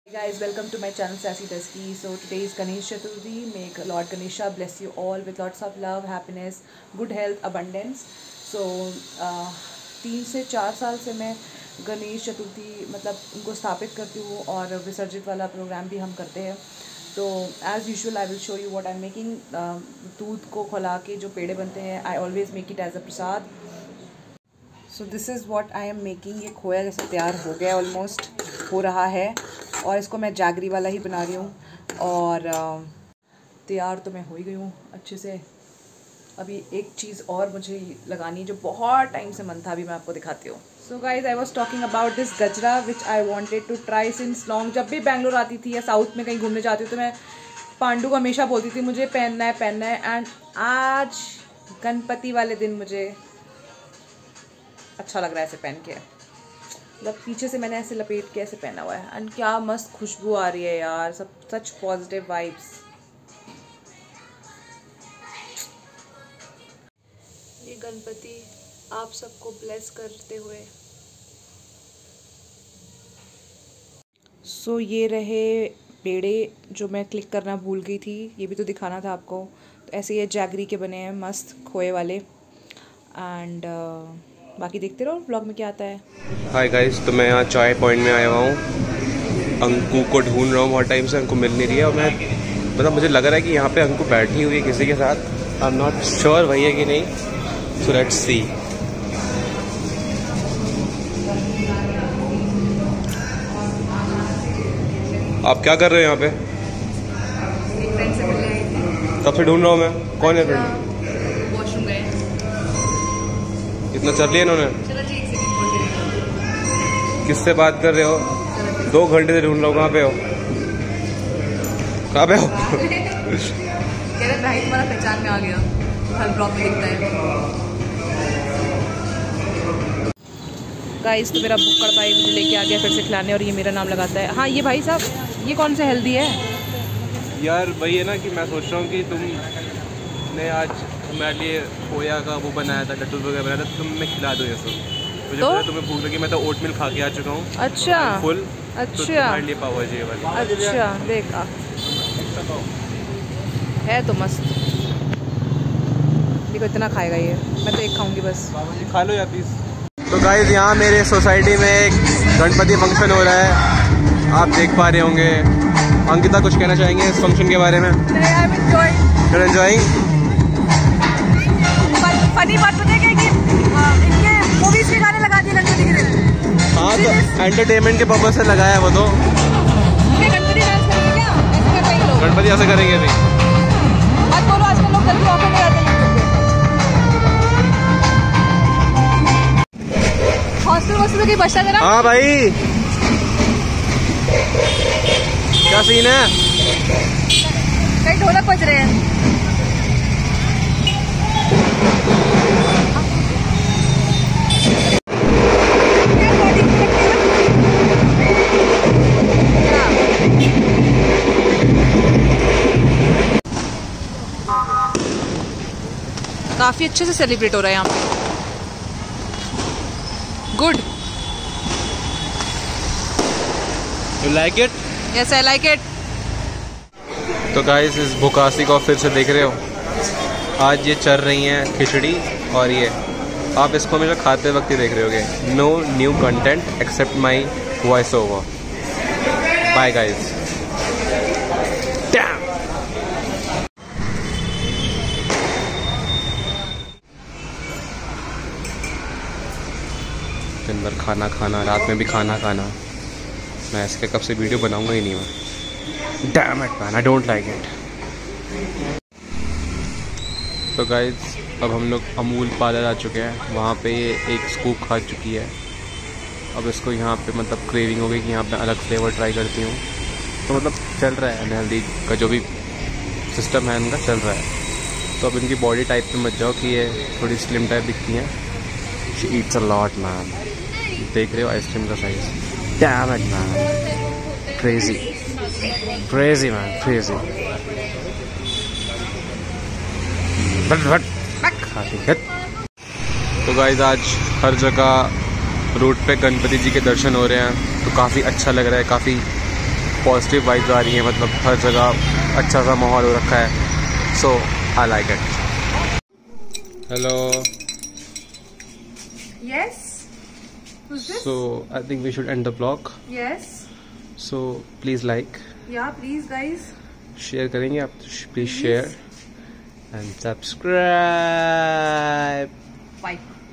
Hey guys, welcome to my channel Sassy Dusky. So today is Ganesh Chaturthi. May Lord Ganesha bless you all with lots of love, happiness, good health, abundance. So 3 से 4 साल से मैं गणेश चतुर्थी मतलब उनको स्थापित करती हूँ और विसर्जित वाला प्रोग्राम भी हम करते हैं. तो as usual I will show you what I am making. दूध को खौला के जो पेड़े बनते हैं, I always make it as a prasad. So this is what I am making. ये खोया जैसे तैयार हो गया, ऑलमोस्ट हो रहा है. और इसको मैं जैगरी वाला ही बना रही हूँ. और तैयार तो मैं हो ही गई हूँ अच्छे से. अभी एक चीज़ और मुझे लगानी है जो बहुत टाइम से मन था, अभी मैं आपको दिखाती हूँ. So guys, I was talking about this gajra which I wanted to try since long. जब भी बैंगलोर आती थी या साउथ में कहीं घूमने जाती हूँ तो मैं पांडू को हमेशा बोलती थी मुझे पहनना है. एंड आज गणपति वाले दिन मुझे अच्छा लग रहा है ऐसे पहन के. मतलब पीछे से मैंने ऐसे लपेट के ऐसे पहना हुआ है. एंड क्या मस्त खुशबू आ रही है यार. सब सच पॉजिटिव वाइब्स. ये गणपति आप सबको ब्लेस करते हुए. सो ये रहे पेड़े जो मैं क्लिक करना भूल गई थी. ये भी तो दिखाना था आपको. तो ऐसे ये जैगरी के बने हैं मस्त खोए वाले. एंड बाकी देखते रहो ब्लॉग में क्या आता है. हाय गाइस, तो मैं यहाँ चाय पॉइंट में आया हुआ हूँ. अंकु को ढूंढ रहा हूँ बहुत टाइम से. अंकु मिल नहीं रही है. और मैं मतलब मुझे लग रहा है कि यहाँ पे अंकु बैठी हुई है किसी के साथ. आई एम नॉट श्योर वही है कि नहीं. So let's see. आप क्या कर रहे हो यहाँ पे? एक फ्रेंड से मिलने आई थी. कब से ढूंढ रहा हूँ मैं. कौन है फ्रेंड? वॉशरूम गए. कितना चल लिया इन्होंने? चलो जी, एक सेकंड. किससे बात कर रहे हो? 2 घंटे से ढूंढ रहा हूँ. कहाँ पे हो? कहाँ पे हो? कह रहे भाई तुम्हारा पहचान में आ गया, हर ब्लॉग में दिखता है. गाइस, तो मेरा बुक्कड़ भाई मुझे लेके आ गया फिर से खिलाने. और ये मेरा नाम लगाता है. हाँ, ये भाई साहब, ये कौन सा हेल्दी है यार वही है ना कि मैं सोच रहा हूँ कि तुमने आज हमारे लिए खोया का वो बनाया था, लड्डू वगैरह बनाया था. तो तुम मैं खिला दो ये सब. मुझे तो? पता तुम्हें भूख लगी. मैं तो ओट मिल खा के आ चुका हूँ. अच्छा फुल. अच्छा. तो तुम्हारे लिए पाव भाजी वाला. अच्छा देखा है तो मस्त. देखो इतना खाएगा ये. मैं तो एक खाऊंगी बस. खा लो या प्लीज. तो गाइस, यहाँ मेरे सोसाइटी में एक गणपति फंक्शन हो रहा है. आप देख पा रहे होंगे. अंकिता कुछ कहना चाहेंगे इस फंक्शन के बारे में? एंजॉयिंग. फनी बात पता है कि इनके मूवीज के गाने लगा दिए गणपति के दिन. हाँ, तो एंटरटेनमेंट के पर्पज से लगाया है वो. तो गणपति डांस करेंगे क्या? ऐसे कर रहे हैं लोग. गणपति ऐसे करेंगे अभी. आज बोलो, आजकल लोग जल्दी ऑफर में रहते हैं हॉस्टल की बच्चा जरा. हाँ भाई, क्या सीन है? कहीं ढोलक बज रहे हैं. काफी अच्छे से सेलिब्रेट हो रहा है यहाँ पे. Good. You like it? Yes, I like it. तो गाइस, इस बुकासी को फिर से देख रहे हो. आज ये चल रही हैं खिचड़ी. और ये आप इसको हमेशा खाते वक्त ही देख रहे होगे. No new content except my voice over. Bye guys. दिन भर खाना खाना, रात में भी खाना खाना. मैं इसके कब से वीडियो बनाऊंगा ही नहीं मैं. Damn it man, I don't like it. तो गाइस, अब हम लोग अमूल पार्लर आ चुके हैं. वहाँ पे ये एक स्कूप खा चुकी है. अब इसको यहाँ पे मतलब क्रेविंग हो गई कि यहाँ पे अलग फ्लेवर ट्राई करती हूँ. तो मतलब चल रहा है अनहेल्दी का जो भी सिस्टम है इनका चल रहा है. तो अब इनकी बॉडी टाइप पे मत जाओ कि ये थोड़ी स्लिम टाइप दिखती हैं. She eats a lot man. देख रहे हो आइसक्रीम का size. Damn it man, crazy crazy man, crazy. तो गाइस, आज हर जगह रोड पे गणपति जी के दर्शन हो रहे हैं. तो काफ़ी अच्छा लग रहा है. काफ़ी पॉजिटिव वाइब्स आ रही हैं, मतलब हर जगह अच्छा सा माहौल हो रखा है. So I like it. Hello. Yes. Who's this? So I think we should end the vlog. Yes. So please like, Yeah, please, guys. share करेंगे आप, please share and subscribe. Bye.